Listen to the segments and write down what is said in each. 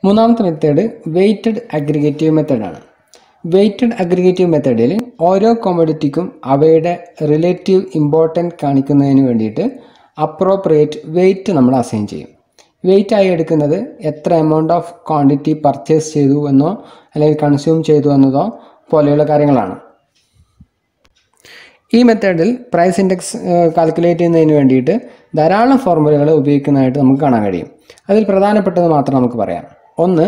മൂന്നാമത്തെ method weighted aggregative മെത്തേഡാണ്. Weighted aggregative മെത്തേഡിൽ ഓരോ കോമഡിറ്റിക്കും അവയുടെ റിലേറ്റീവ് ഇമ്പോർട്ടൻറ്റ് കാണിക്കുന്നതിന് വേണ്ടിയിട്ട് അപ്രോപ്രിയേറ്റ് വെയ്റ്റ് നമ്മൾ അസൈൻ ചെയ്യും. വെയ്റ്റ് ആയി എടുക്കുന്നത് എത്ര എമൗണ്ട് ഓഫ് ക്വാണ്ടിറ്റി പർച്ചേസ് ചെയ്തു എന്നോ അല്ലെങ്കിൽ കൺസ്യൂം ചെയ്തു എന്നതോ പോലെയുള്ള കാര്യങ്ങളാണ്. ഈ മെത്തേഡിൽ പ്രൈസ് ഇൻഡെക്സ് കാൽക്കുലേറ്റ് ചെയ്യുന്നതിന് വേണ്ടിയിട്ട് ധാരാളം ഫോർമുലകൾ ഉപയോഗിക്കുന്നതായിട്ട് നമുക്ക് കാണാൻ കഴിയും. അതിൽ പ്രധാനപ്പെട്ടത് മാത്രം നമുക്ക് പറയാം. ഒന്ന്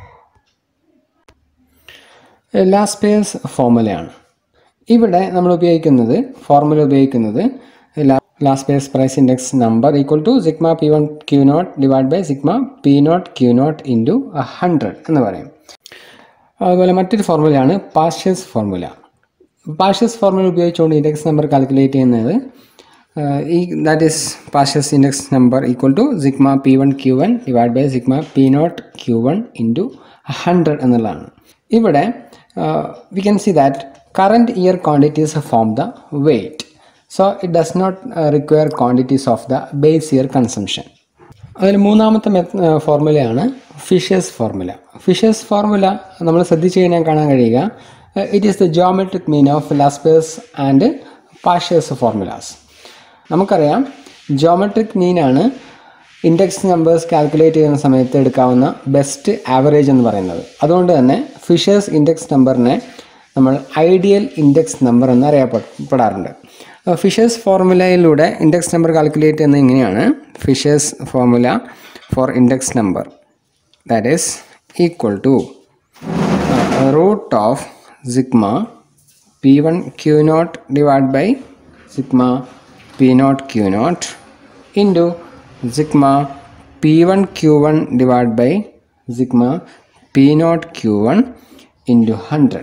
ലാസ്പേഴ്സ് ഫോർമുലയാണ്. ഇവിടെ നമ്മൾ ഫോർമുല ഉപയോഗിക്കുന്നത് Laspeyres price index number equal to sigma P1 Q0 divide by sigma P0 Q0 into 100 എന്ന് പറയും. അതുപോലെ മറ്റൊരു ഫോർമുലയാണ് പാർഷ്യസ് ഫോർമുല. പാർഷ്യസ് ഫോർമുല ഉപയോഗിച്ചുകൊണ്ട് ഇൻഡെക്സ് നമ്പർ കാൽക്കുലേറ്റ് ചെയ്യുന്നത് that is Paasche's index number equal to sigma P1 Q1 divide by sigma P0 Q1 into 100 എന്നുള്ളതാണ്. ഇവിടെ we can see that current year quantities form the weight, so it does not require quantities of the base year consumption. അതിൽ മൂന്നാമത്തെ ഫോർമുലയാണ് Fisher's formula. Fisher's formula നമ്മൾ ശ്രദ്ധിച്ചു കഴിഞ്ഞാൽ കാണാൻ കഴിയുക it is the geometric mean of Laspeyres and Paasche's formulas. നമുക്കറിയാം geometric മീനാണ് ഇൻഡെക്സ് നമ്പേഴ്സ് കാൽക്കുലേറ്റ് ചെയ്യുന്ന സമയത്ത് എടുക്കാവുന്ന ബെസ്റ്റ് ആവറേജ് എന്ന് പറയുന്നത്. അതുകൊണ്ട് തന്നെ ഫിഷേഴ്സ് ഇൻഡെക്സ് നമ്പറിനെ നമ്മൾ ഐഡിയൽ ഇൻഡെക്സ് നമ്പർ എന്ന് അറിയപ്പെടാറുണ്ട്. ഫിഷേഴ്സ് ഫോർമുലയിലൂടെ ഇൻഡെക്സ് നമ്പർ കാൽക്കുലേറ്റ് ചെയ്യുന്നത് ഇങ്ങനെയാണ്. Fisher's formula for index number that is equal to root of sigma P1 Q0 divide by sigma P0 Q0 into sigma P1 Q1 divided by sigma P0 Q1 into 100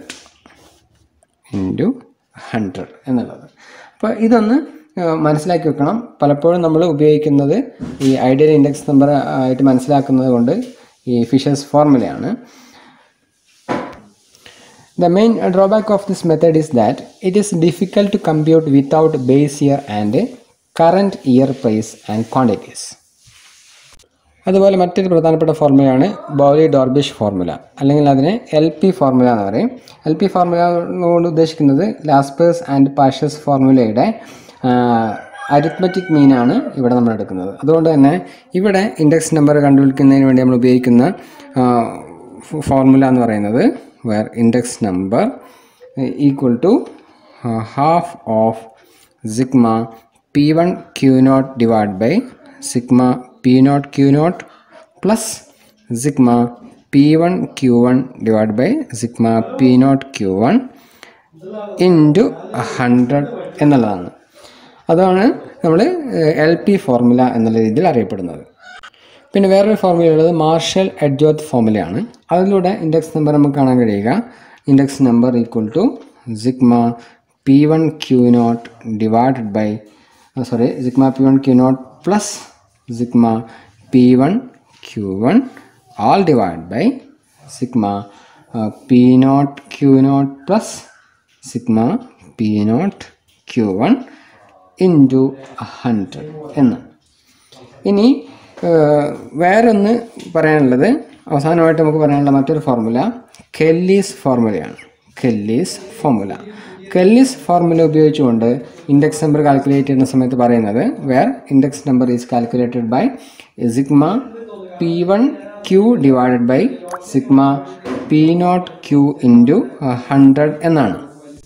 എന്നുള്ളത്. അപ്പോൾ ഇതൊന്ന് മനസ്സിലാക്കി വെക്കണം. പലപ്പോഴും നമ്മൾ ഉപയോഗിക്കുന്നത് ഈ ഐഡിയൽ ഇൻഡെക്സ് നമ്പർ ആയിട്ട് മനസ്സിലാക്കുന്നത് കൊണ്ട് ഈ ഫിഷേഴ്സ് ഫോർമുലയാണ്. The main drawback of this method is that it is difficult to compute without base year and current year price and quantities. അതുപോലെ മറ്റൊരു പ്രധാനപ്പെട്ട ഫോർമുലയാണ് ബോലി ഡോർബിഷ് ഫോർമുല, അല്ലെങ്കിൽ അതിനെ LP ഫോർമുല എന്ന് പറയും. LP ഫോർമുല കൊണ്ട് ഉദ്ദേശിക്കുന്നത് ലാസ്പേഴ്സ് ആൻഡ് പാർഷ്യസ് ഫോർമുലയുടെ അരിത്മെറ്റിക് മീനാണ് ഇവിടെ നമ്മൾ എടുക്കുന്നത്. അതുകൊണ്ട് തന്നെ ഇവിടെ ഇൻഡെക്സ് നമ്പർ കണ്ടുപിടിക്കുന്നതിന് വേണ്ടി നമ്മൾ ഉപയോഗിക്കുന്ന ഫോർമുല എന്ന് പറയുന്നത് where index number equal to half of sigma P1 Q0 divided by sigma P0 Q0 plus sigma P1 Q1 divided by sigma P0 Q1 into 100 എന്നുള്ളതാണ്. അതാണ് നമ്മൾ LP ഫോർമുല എന്നുള്ള രീതിയിൽ അറിയപ്പെടുന്നത്. പിന്നെ വേറൊരു ഫോർമുല ഉള്ളത് മാർഷൽ എഡ്ജോത്ത് ഫോർമുലയാണ്. അതിലൂടെ ഇൻഡെക്സ് നമ്പർ നമുക്ക് കാണാൻ കഴിയുക index number equal to sigma P1 Q0 divided by sigma P1 Q0 plus sigma P1 Q1 all divided by sigma P0 Q0 plus sigma P0 Q1 into 100 എന്ന്. ഇനി വേറൊന്ന് പറയാനുള്ളത്, അവസാനമായിട്ട് നമുക്ക് പറയാനുള്ള മറ്റൊരു ഫോർമുല കെല്ലീസ് ഫോർമുലയാണ്. കെല്ലീസ് ഫോർമുല ഉപയോഗിച്ചുകൊണ്ട് ഇൻഡെക്സ് നമ്പർ കാൽക്കുലേറ്റ് ചെയ്യുന്ന സമയത്ത് പറയുന്നത് where index number is calculated by sigma P1 Q divided by sigma P0 Q into 100 എന്നാണ്.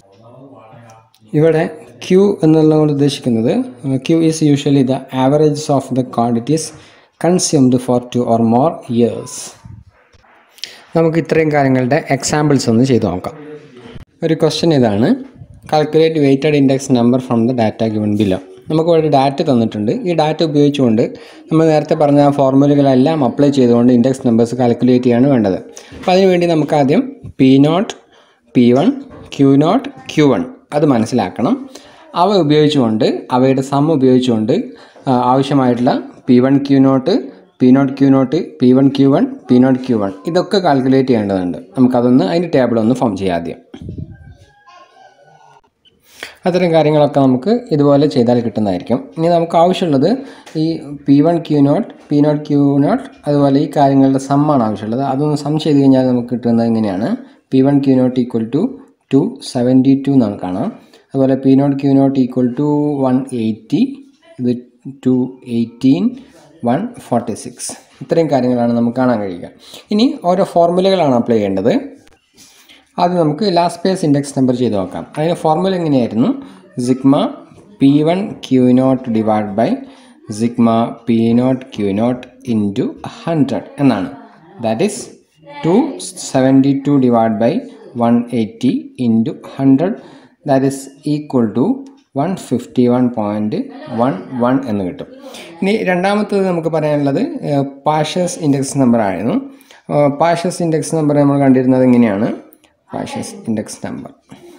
ഇവിടെ Q എന്നുള്ളതുകൊണ്ട് ഉദ്ദേശിക്കുന്നത് Q is usually the average of the quantities consumed for 2 or more years. നമുക്ക് ഇത്രയും കാര്യങ്ങളുടെ എക്സാമ്പിൾസ് ഒന്ന് ചെയ്തു നോക്കാം. ഒരു ക്വസ്റ്റ്യൻ ഇതാണ്, calculate weighted index number from the data given below. നമുക്ക് ഒരു ഡാറ്റ തന്നിട്ടുണ്ട്. ഈ ഡാറ്റ ഉപയോഗിച്ചുകൊണ്ട് നമ്മൾ നേരത്തെ പറഞ്ഞ ഫോർമുലകളെല്ലാം അപ്ലൈ ചെയ്തുകൊണ്ട് ഇൻഡെക്സ് നമ്പേഴ്സ് കാൽക്കുലേറ്റ് ചെയ്യാണ് വേണ്ടത്. അപ്പോൾ അതിനുവേണ്ടി നമുക്ക് ആദ്യം P0 P1 Q0 Q1 അത് മനസ്സിലാക്കണം. അവ ഉപയോഗിച്ചുകൊണ്ട് അവയുടെ സം ഉപയോഗിച്ചുകൊണ്ട് ആവശ്യമായിട്ടുള്ള P1 Q0 P0 Q0 P1 Q1 P0 Q1 ഇതൊക്കെ കാൽക്കുലേറ്റ് ചെയ്യേണ്ടതുണ്ട്. നമുക്കതൊന്ന് അതിൻ്റെ ടേബിൾ ഒന്ന് ഫോം ചെയ്യാം ആദ്യം. അത്തരം കാര്യങ്ങളൊക്കെ നമുക്ക് ഇതുപോലെ ചെയ്താൽ കിട്ടുന്നതായിരിക്കും. ഇനി നമുക്ക് ആവശ്യമുള്ളത് ഈ P1 Q0 P0 Q0 അതുപോലെ ഈ കാര്യങ്ങളുടെ സമ്മാണ് ആവശ്യമുള്ളത്. അതൊന്ന് സം ചെയ്ത് കഴിഞ്ഞാൽ നമുക്ക് കിട്ടുന്നത് ഇങ്ങനെയാണ്. P1 Q0 ഈക്വൽ ടു 272 എന്നാണ് കാണാം. അതുപോലെ P0 Q0 ഈക്വൽ ടു 180, ഇത് 218, 146. ഇത്രയും കാര്യങ്ങളാണ് നമുക്ക് കാണാൻ കഴിയുക. ഇനി ഓരോ ഫോർമുലകളാണ് അപ്ലൈ ചെയ്യേണ്ടത്. ആദ്യം നമുക്ക് ലാസ്റ്റ് പേസ് ഇൻഡെക്സ് നമ്പർ ചെയ്ത് നോക്കാം. അതിന് ഫോർമുല എങ്ങനെയായിരുന്നു? Sigma P1 Q0 divide by sigma P0 Q0 into 100 എന്നാണ്. That is 272 divide by 180 into 100, that is equal to 151.11 എന്ന് കിട്ടും. ഇനി രണ്ടാമത്തത് നമുക്ക് പറയാനുള്ളത് പാഷസ് ഇൻഡെക്സ് നമ്പർ ആയിരുന്നു. പാഷസ് ഇൻഡെക്സ് നമ്പർ നമ്മൾ കണ്ടിരുന്നത് ഇങ്ങനെയാണ്. Paasche's index number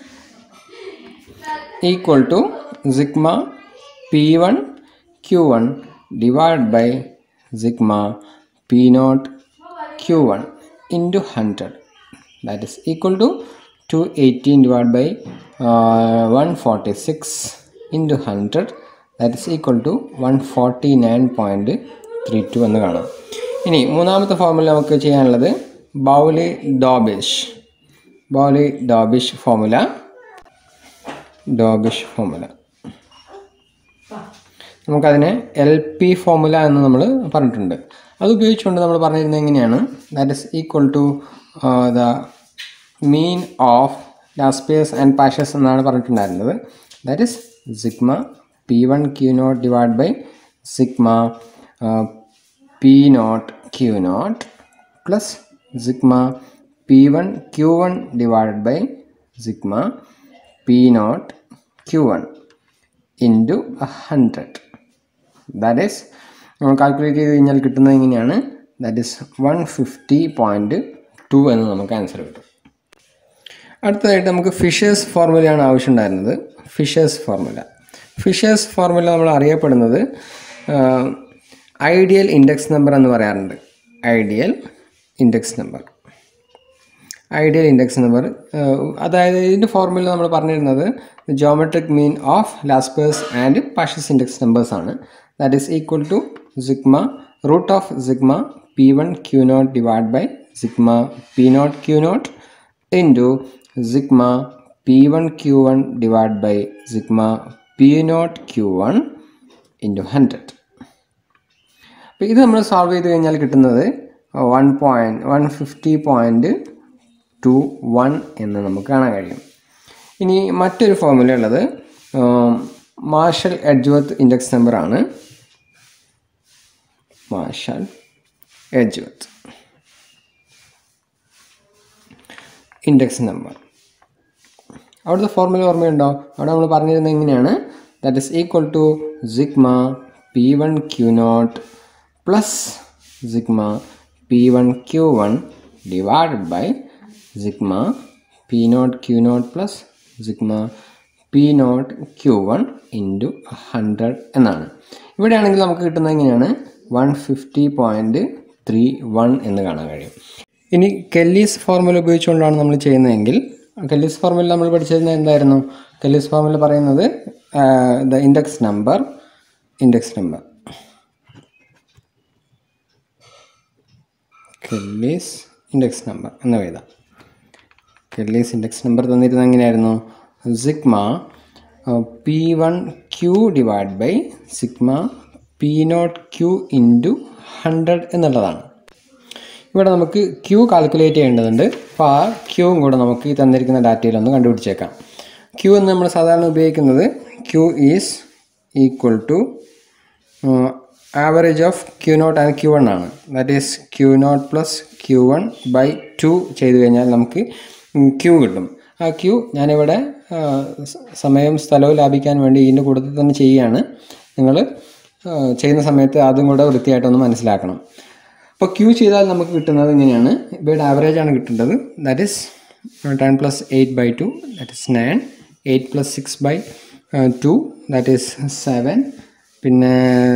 equal to sigma P1 Q1 divide by sigma P0 Q1 into 100, that is equal to 218 divide by 146 into 100, that is equal to 149.32 എന്ന് കാണാം. ഇനി മൂന്നാമത്തെ ഫോർമുല നമുക്ക് ചെയ്യാനുള്ളത് ബൗലി-ഡോബിഷ് ഫോർമുല. നമുക്കതിനെ LP ഫോർമുല എന്ന് നമ്മൾ പറഞ്ഞിട്ടുണ്ട്. അത് ഉപയോഗിച്ചുകൊണ്ട് നമ്മൾ പറഞ്ഞിരുന്നത് എങ്ങനെയാണ്? That is equal to the mean of Laspeyres and Paasche's എന്നാണ് പറഞ്ഞിട്ടുണ്ടായിരുന്നത്. That is sigma P1 Q0 divide by sigma P0 Q0 plus sigma P1 Q1 divide by sigma P0 Q1 into 100. That is നമ്മൾ calculate ചെയ്ത് കഴിഞ്ഞാൽ കിട്ടുന്നത് ഇങ്ങനെയാണ്. That is 150.2 എന്ന് നമുക്ക് answer കിട്ടും. അടുത്തതായിട്ട് നമുക്ക് ഫിഷേഴ്സ് ഫോർമുലയാണ് ആവശ്യമുണ്ടായിരുന്നത്. ഫിഷേഴ്സ് ഫോർമുല നമ്മൾ അറിയപ്പെടുന്നത് ഐഡിയൽ ഇൻഡെക്സ് നമ്പർ എന്ന് പറയാറുണ്ട്. ഐഡിയൽ ഇൻഡെക്സ് നമ്പർ അതായത് ഇതിൻ്റെ ഫോർമുല നമ്മൾ പറഞ്ഞിരുന്നത് geometric mean of Laspeyres and Paasche's index numbers ആണ്. That is equal to sigma root of sigma P1 Q0 divide by sigma P0 Q0 into sigma P1 Q1 divide by sigma P0 Q1 into 100. അപ്പോൾ ഇത് നമ്മൾ solve ചെയ്ത് കഴിഞ്ഞാൽ കിട്ടുന്നത് 150.21 എന്ന് നമുക്ക് കാണാൻ കഴിയും. ഇനി മറ്റൊരു ഫോർമുല ഉള്ളത് മാർഷൽ എഡ്ജ്വർത്ത് ഇൻഡെക്സ് നമ്പർ ആണ്. മാർഷൽ എഡ്ജ്വർത്ത് ഇൻഡെക്സ് നമ്പർ, അവിടുത്തെ ഫോർമുല ഓർമ്മയുണ്ടോ? അവിടെ നമ്മൾ പറഞ്ഞിരുന്നത് എങ്ങനെയാണ്? That is equal to sigma P1 Q0 plus sigma P1 Q1 divide by sigma P0 Q0 plus sigma P0 Q1 into 100 എന്നാണ്. ഇവിടെയാണെങ്കിൽ നമുക്ക് കിട്ടുന്നത് എങ്ങനെയാണ്? 150.31 എന്ന് കാണാൻ കഴിയും. ഇനി കെല്ലീസ് ഫോർമുല ഉപയോഗിച്ചുകൊണ്ടാണ് നമ്മൾ ചെയ്യുന്നതെങ്കിൽ, കെല്ലീസ് ഫോർമുല നമ്മൾ പഠിച്ചിരുന്നത് എന്തായിരുന്നു? കെല്ലീസ് ഫോർമുല പറയുന്നത് the index number Kelly's index number എന്ന് എഴുതാം. കെല്ലീസ് ഇൻഡെക്സ് നമ്പർ തന്നിരുന്നത് എങ്ങനെയായിരുന്നു? Sigma P1 Q divide by sigma P0 Q into 100 എന്നുള്ളതാണ്. ഇവിടെ നമുക്ക് Q കാൽക്കുലേറ്റ് ചെയ്യേണ്ടതുണ്ട്. അപ്പോൾ ആ Qയും കൂടെ നമുക്ക് ഈ തന്നിരിക്കുന്ന ഡാറ്റയിലൊന്ന് കണ്ടുപിടിച്ചേക്കാം. Q എന്ന് നമ്മൾ സാധാരണ ഉപയോഗിക്കുന്നത് Q is equal to average of Q0 and Q1 ആണ്. That is Q0 plus Q1 by 2 ചെയ്ത് കഴിഞ്ഞാൽ നമുക്ക് Q കിട്ടും. ആ Q ഞാനിവിടെ സമയവും സ്ഥലവും ലാഭിക്കാൻ വേണ്ടി ഇതിൻ്റെ കൂട്ടത്തിൽ തന്നെ ചെയ്യുകയാണ്. നിങ്ങൾ ചെയ്യുന്ന സമയത്ത് അതും കൂടെ വൃത്തിയായിട്ടൊന്ന് മനസ്സിലാക്കണം. അപ്പോൾ Q ചെയ്താൽ നമുക്ക് കിട്ടുന്നത് ഇങ്ങനെയാണ്. ഇവയുടെ ആവറേജ് ആണ് കിട്ടേണ്ടത്. That is 10 plus 8 by 2, that is 9. 8 plus 6 by 2, that is 7. പിന്നെ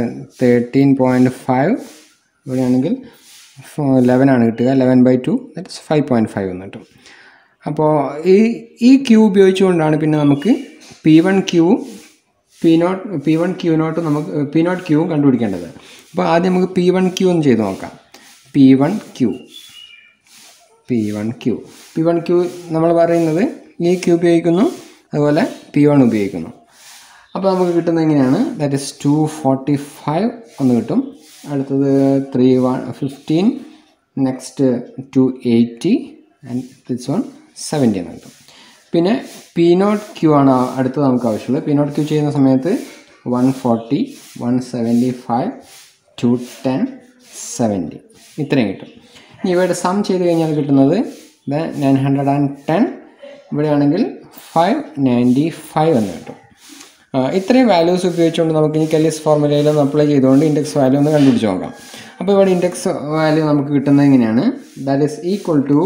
13.5 ഇവിടെയാണെങ്കിൽ 11 ആണ് കിട്ടുക. 11 ബൈ 2, ദാറ്റ് ഈസ് 5.5 എന്ന് കിട്ടും. അപ്പോൾ ഈ Q ഉപയോഗിച്ചുകൊണ്ടാണ് പിന്നെ നമുക്ക് P1 Q P1 Q not നമുക്ക് P0 Q കണ്ടുപിടിക്കേണ്ടത്. അപ്പോൾ ആദ്യം നമുക്ക് P1 Q ഒന്ന് ചെയ്ത് നോക്കാം. P1 Q നമ്മൾ പറയുന്നത് ഈ Q ഉപയോഗിക്കുന്നു, അതുപോലെ P1 ഉപയോഗിക്കുന്നു. അപ്പോൾ നമുക്ക് കിട്ടുന്നത് എങ്ങനെയാണ്? ദാറ്റ് ഈസ് 245 ഒന്ന് കിട്ടും. അടുത്തത് 15, നെക്സ്റ്റ് 280 ആൻഡ് ദിസ് വൺ 70 എന്ന് കിട്ടും. പിന്നെ P0 Q ആണ് അടുത്തത് നമുക്ക് ആവശ്യമുള്ളത്. P0 Q ചെയ്യുന്ന സമയത്ത് 140, 175, 210, 70 ഇത്രയും കിട്ടും. ഇനി ഇവയുടെ സം ചെയ്ത് കഴിഞ്ഞാൽ കിട്ടുന്നത് 910, ഇവിടെയാണെങ്കിൽ 595 എന്ന് കിട്ടും. ഇത്രയും വാല്യൂസ് ഉപയോഗിച്ചുകൊണ്ട് നമുക്ക് ഇനി കെല്ലിസ് ഫോർമുലയിൽ ഒന്ന് അപ്ലൈ ചെയ്തുകൊണ്ട് ഇൻഡെക്സ് വാല്യൂ ഒന്ന് കണ്ടുപിടിച്ച് നോക്കാം. അപ്പോൾ ഇവിടെ ഇൻഡെക്സ് വാല്യൂ നമുക്ക് കിട്ടുന്നത് എങ്ങനെയാണ്? That is equal to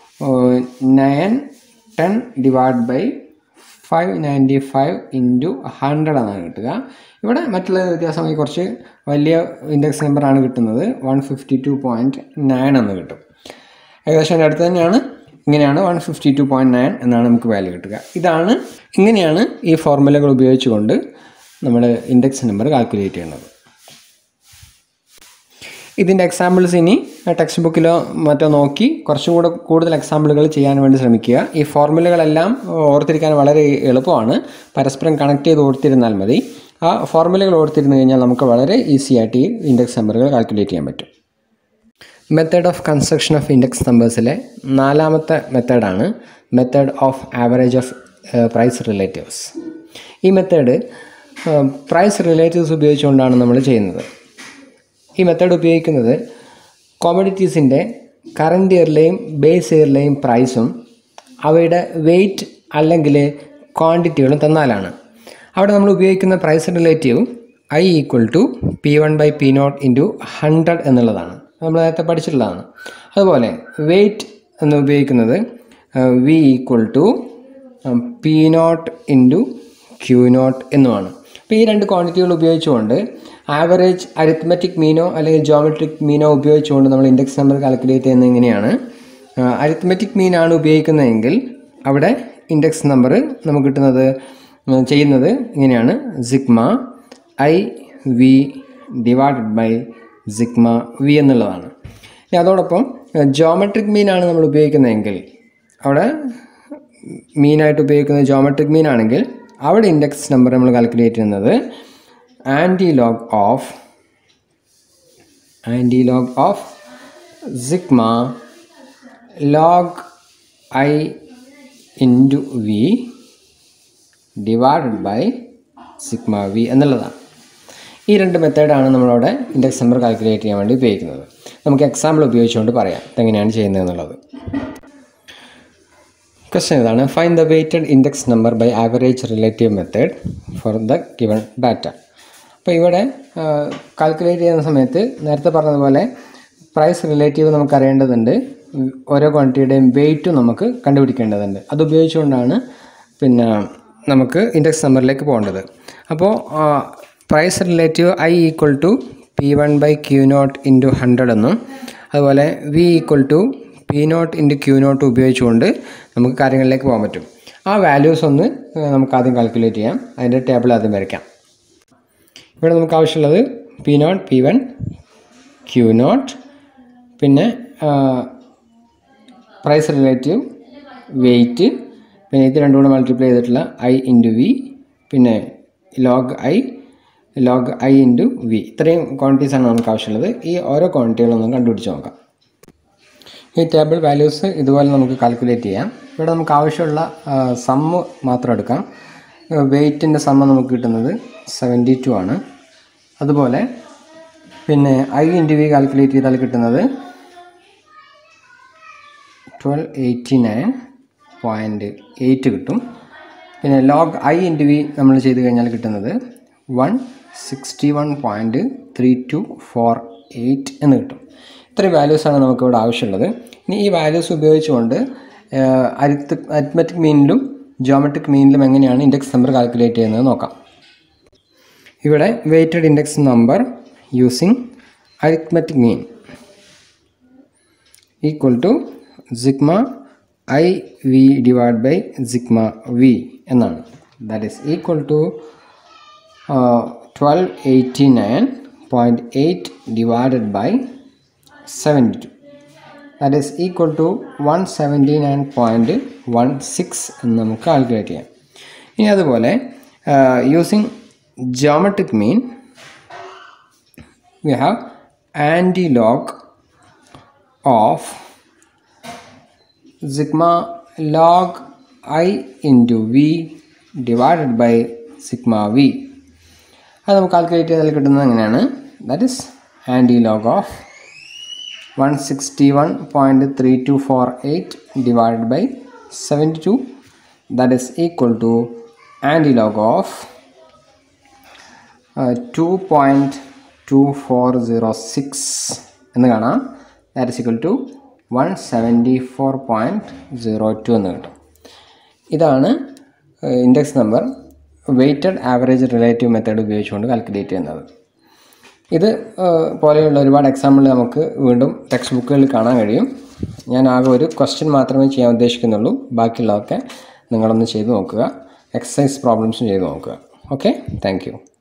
910 divide by 595 into 100 എന്നാണ് കിട്ടുക. ഇവിടെ മറ്റുള്ള വ്യത്യാസമായി കുറച്ച് വലിയ ഇൻഡെക്സ് നമ്പറാണ് കിട്ടുന്നത്. 152.9 എന്ന് കിട്ടും. ഏകദേശം അതിൻ്റെ അടുത്ത് തന്നെയാണ്. ഇങ്ങനെയാണ് 152.9 എന്നാണ് നമുക്ക് വാല്യൂ കിട്ടുക. ഇങ്ങനെയാണ് ഈ ഫോർമുലകൾ ഉപയോഗിച്ചുകൊണ്ട് നമ്മൾ ഇൻഡെക്സ് നമ്പർ കാൽക്കുലേറ്റ് ചെയ്യുന്നത്. ഇതിൻ്റെ എക്സാമ്പിൾസ് ഇനി ടെക്സ്റ്റ് ബുക്കിലോ മറ്റോ നോക്കി കുറച്ചും കൂടെ കൂടുതൽ എക്സാമ്പിളുകൾ ചെയ്യാൻ വേണ്ടി ശ്രമിക്കുക. ഈ ഫോർമുലകളെല്ലാം ഓർത്തിരിക്കാൻ വളരെ എളുപ്പമാണ്. പരസ്പരം കണക്ട് ചെയ്ത് ഓർത്തിരുന്നാൽ മതി. ആ ഫോർമുലകൾ ഓർത്തിരുന്നു കഴിഞ്ഞാൽ നമുക്ക് വളരെ ഈസി ആയിട്ട് ഈ ഇൻഡെക്സ് നമ്പറുകൾ കാൽക്കുലേറ്റ് ചെയ്യാൻ പറ്റും. Method of construction of index നമ്പേഴ്സിലെ 4ാമത്തെ മെത്തേഡാണ് method of average of price relatives. ഈ മെത്തേഡ് പ്രൈസ് റിലേറ്റീവ്സ് ഉപയോഗിച്ചുകൊണ്ടാണ് നമ്മൾ ചെയ്യുന്നത്. ഈ മെത്തേഡ് ഉപയോഗിക്കുന്നത് കോമഡിറ്റീസിൻ്റെ കറൻറ്റ് ഇയറിലെയും ബേസ് ഇയറിലെയും പ്രൈസും അവയുടെ വെയ്റ്റ് അല്ലെങ്കിൽ ക്വാണ്ടിറ്റികളും തന്നാലാണ്. അവിടെ നമ്മൾ ഉപയോഗിക്കുന്ന price relative I equal to P1 by P0 into 100 എന്നുള്ളതാണ്. നമ്മൾ നേരത്തെ പഠിച്ചിട്ടുള്ളതാണ്. അതുപോലെ വെയ്റ്റ് എന്ന് ഉപയോഗിക്കുന്നത് V equal to P0 into Q0 എന്നുമാണ്. അപ്പോൾ ഈ രണ്ട് ക്വാണ്ടിറ്റികൾ ഉപയോഗിച്ചുകൊണ്ട് ആവറേജ് അരിത്മെറ്റിക് മീനോ അല്ലെങ്കിൽ ജോമെട്രിക് മീനോ ഉപയോഗിച്ചുകൊണ്ട് നമ്മൾ ഇൻഡെക്സ് നമ്പർ കാൽക്കുലേറ്റ് ചെയ്യുന്നത് എങ്ങനെയാണ്? അരിത്മെറ്റിക് മീനാണ് ഉപയോഗിക്കുന്നതെങ്കിൽ അവിടെ ഇൻഡെക്സ് നമ്പർ നമുക്ക് ചെയ്യുന്നത് ഇങ്ങനെയാണ്: sigma IV divided by sigma V എന്നുള്ളതാണ്. ഇനി അതോടൊപ്പം ജോമെട്രിക് മീനാണ് നമ്മൾ ഉപയോഗിക്കുന്നതെങ്കിൽ അവിടെ മീനായിട്ട് ഉപയോഗിക്കുന്നത് ജോമെട്രിക് മീനാണെങ്കിൽ അവിടെ ഇൻഡെക്സ് നമ്പർ നമ്മൾ കാൽക്കുലേറ്റ് ചെയ്യുന്നത് anti log of sigma log I into V divided by sigma V എന്നുള്ളതാണ്. ഈ രണ്ട് മെത്തേഡാണ് നമ്മളവിടെ ഇൻഡെക്സ് നമ്പർ കാൽക്കുലേറ്റ് ചെയ്യാൻ വേണ്ടി ഉപയോഗിക്കുന്നത്. നമുക്ക് എക്സാമ്പിൾ ഉപയോഗിച്ചുകൊണ്ട് പറയാം എങ്ങനെയാണ് ചെയ്യുന്നത് എന്നുള്ളത്. ക്വസ്റ്റ്യൻ ഇതാണ്: find the weighted index number by average relative method for the given data. അപ്പോൾ ഇവിടെ കാൽക്കുലേറ്റ് ചെയ്യുന്ന സമയത്ത് നേരത്തെ പറഞ്ഞതുപോലെ പ്രൈസ് റിലേറ്റീവ് നമുക്ക് അറിയേണ്ടതുണ്ട്. ഓരോ ക്വാണ്ടിറ്റിയുടെയും വെയ്റ്റും നമുക്ക് കണ്ടുപിടിക്കേണ്ടതുണ്ട്. അതുപയോഗിച്ചുകൊണ്ടാണ് നമുക്ക് ഇൻഡെക്സ് നമ്പറിലേക്ക് പോകേണ്ടത്. അപ്പോൾ price relative I equal to P1 by Q0 into 100 എന്നും അതുപോലെ V equal to P0 into Q0 ഉപയോഗിച്ചുകൊണ്ട് നമുക്ക് കാര്യങ്ങളിലേക്ക് പോകാൻ പറ്റും. ആ വാല്യൂസ് ഒന്ന് നമുക്ക് ആദ്യം കാൽക്കുലേറ്റ് ചെയ്യാം. അതിൻ്റെ ടേബിൾ ആദ്യം വരയ്ക്കാം. ഇവിടെ നമുക്ക് ആവശ്യമുള്ളത് P0, P1, Q0, പിന്നെ പ്രൈസ് റിലേറ്റീവ്, വെയ്റ്റ്, പിന്നെ ഇത് രണ്ടും കൂടെ മൾട്ടിപ്ലൈ ചെയ്തിട്ടുള്ള I ഇൻറ്റു V, പിന്നെ ലോഗ് I ഇൻറ്റു V. ഇത്രയും ക്വാണ്ടിറ്റീസാണ് നമുക്ക് ആവശ്യമുള്ളത്. ഈ ഓരോ ക്വാണ്ടിറ്റികളൊന്നും കണ്ടുപിടിച്ച് നോക്കാം. ഈ ടേബിൾ വാല്യൂസ് ഇതുപോലെ നമുക്ക് കാൽക്കുലേറ്റ് ചെയ്യാം. ഇവിടെ നമുക്ക് ആവശ്യമുള്ള സമ്മ് മാത്രം എടുക്കാം. വെയ്റ്റിൻ്റെ സമ്മ് നമുക്ക് കിട്ടുന്നത് 72 ആണ്. അതുപോലെ പിന്നെ I ഇൻറ്റു V കാൽക്കുലേറ്റ് ചെയ്താൽ കിട്ടുന്നത് 1289.8 കിട്ടും. പിന്നെ ലോഗ് I ഇൻറ്റു V നമ്മൾ ചെയ്ത് കഴിഞ്ഞാൽ കിട്ടുന്നത് 161.3248 എന്ന് കിട്ടും. ഇത്രയും വാല്യൂസാണ് നമുക്കിവിടെ ആവശ്യമുള്ളത്. ഇനി ഈ വാല്യൂസ് ഉപയോഗിച്ചുകൊണ്ട് അരിത്മെറ്റിക് മീനിലും ജോമെട്രിക് മീനിലും എങ്ങനെയാണ് ഇൻഡെക്സ് നമ്പർ കാൽക്കുലേറ്റ് ചെയ്യുന്നത് നോക്കാം. ഇവിടെ weighted index number using arithmetic mean equal to sigma IV divide by sigma V എന്നാണ്. that is equal to 1289.8 divided by 72, that is equal to 179.16 എന്ന് നമുക്ക് കാൽക്കുലേറ്റ് ചെയ്യാം. ഇനി അതുപോലെ using geometric mean, we have anti-log of sigma log I into V divided by sigma V. അത് നമുക്ക് calculate ചെയ്താൽ കിട്ടുന്നത് എങ്ങനെയാണ്? That is anti-log of 161.3248 divided by 72, that is equal to anti-log of 2.2406 എന്ന് കാണാം. ദാറ്റ് ഇസ് ഈക്വൽ ടു 174.02 എന്ന് കിട്ടും. ഇതാണ് index number weighted average relative method ഉപയോഗിച്ചുകൊണ്ട് കാൽക്കുലേറ്റ് ചെയ്യുന്നത്. ഇത് പോലെയുള്ള ഒരുപാട് എക്സാമ്പിൾ നമുക്ക് വീണ്ടും ടെക്സ്റ്റ് ബുക്കുകളിൽ കാണാൻ കഴിയും. ഞാൻ ആകെ ഒരു ക്വസ്റ്റ്യൻ മാത്രമേ ചെയ്യാൻ ഉദ്ദേശിക്കുന്നുള്ളൂ. ബാക്കിയുള്ളതൊക്കെ നിങ്ങളൊന്ന് ചെയ്ത് നോക്കുക. എക്സസൈസ് പ്രോബ്ലംസും ചെയ്ത് നോക്കുക. Okay, thank U.